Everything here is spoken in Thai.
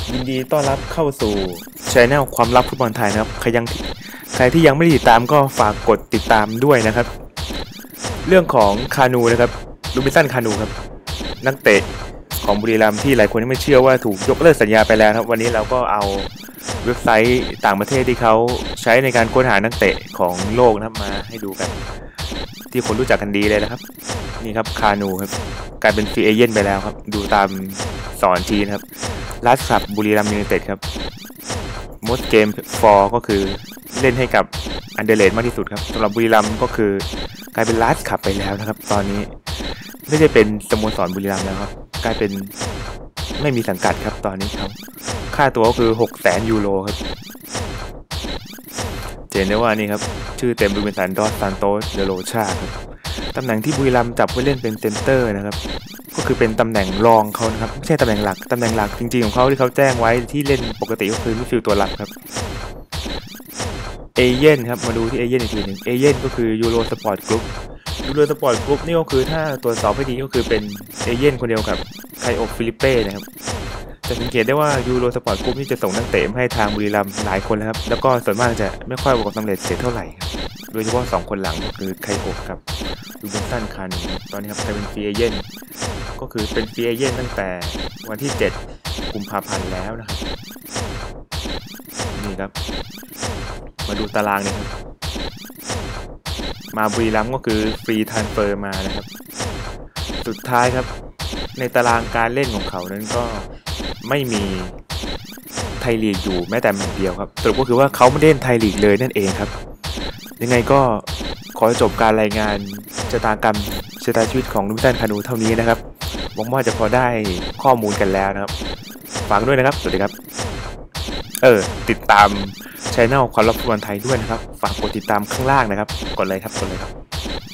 ยินดีต้อนรับเข้าสู่ช anel ความลับฟุตบอลไทยนะครับใครที่ยังไม่ได้ติดตามก็ฝากกดติดตามด้วยนะครับเรื่องของคานูนะครับลูบินสันคานูครับนักเตะของบุรีรัมย์ที่หลายคนไม่เชื่อว่าถูกยกเลิกสัญญาไปแล้วครับวันนี้เราก็เอาเว็บไซต์ต่างประเทศที่เขาใช้ในการค้นหานักเตะของโลกนะครับมาให้ดูกันที่คนรู้จักกันดีเลยนะครับนี่ครับคานูครับกลายเป็นฟรีเอเจนต์ไปแล้วครับดูตามสอนทีนะครับลาสคลับบุรีรัมย์ยูไนเต็ดครับมดเกม4ก็คือเล่นให้กับอันเดอร์เลดมากที่สุดครับสำหรับบุรีรัมย์ก็คือกลายเป็นลาสคลับไปแล้วนะครับตอนนี้ไม่ได้เป็นสโมสรบุรีรัมย์แล้วครับกลายเป็นไม่มีสังกัดครับตอนนี้ครับค่าตัวก็คือ600,000 ยูโรครับเห็นได้ว่านี่ครับชื่อเต็มรูเบนสันดอสซานโตสเดโรชาครับตำแหน่งที่บุรีรัมย์จับไว้เล่นเป็นเซนเตอร์นะครับก็คือเป็นตำแหน่งรองเขานะครับไม่ใช่ตำแหน่งหลักจริงๆของเขาที่เขาแจ้งไว้ที่เล่นปกติก็คือมิดฟิลด์ตัวหลักครับเอเย่นครับมาดูที่เอเย่นอีกทีหนึ่งเอเย่นก็คือยูโรสปอร์ตกรุ๊ปนี่ก็คือถ้าตรวจสอบให้ดีก็คือเป็นเอเย่นคนเดียวกับไคโอฟิลิเป้นะครับจะสังเกตได้ว่ายูโรสปอร์ตกรุ๊ปนี่จะส่งนักเตะให้ทางบุรีรัมย์หลายคนแล้วครับแล้วก็ส่วนมากจะไม่ค่อยประสบความสำเร็จเสียเท่าไหร่ครับโดยเฉพาะ2คนหลังก็คือไคโอกับลูเบนสันคานูตอนนี้ครับกลายเป็นฟรีเอเจนต์ก็คือเป็นฟรีเอเจนต์ตั้งแต่วันที่7 กุมภาพันธ์แล้วนะครับนี่ครับมาดูตารางนี่ครับมาบุรีรัมย์ก็คือฟรีทรานสเฟอร์มานะครับสุดท้ายครับในตารางการเล่นของเขานั้นก็ไม่มีไทยลีกอยู่แม้แต่แมตช์เดียวครับสรุปก็คือว่าเขาไม่เล่นไทยลีกเลยนั่นเองครับยังไงก็ขอจบการรายงานชะตาชีวิตของลูบินสันคานูเท่านี้นะครับหวังว่าจะพอได้ข้อมูลกันแล้วนะครับฝากด้วยนะครับสวัสดีครับติดตามช่องความลับฟุตบอลไทยด้วยนะครับฝากกดติดตามข้างล่างนะครับกดเลยครับ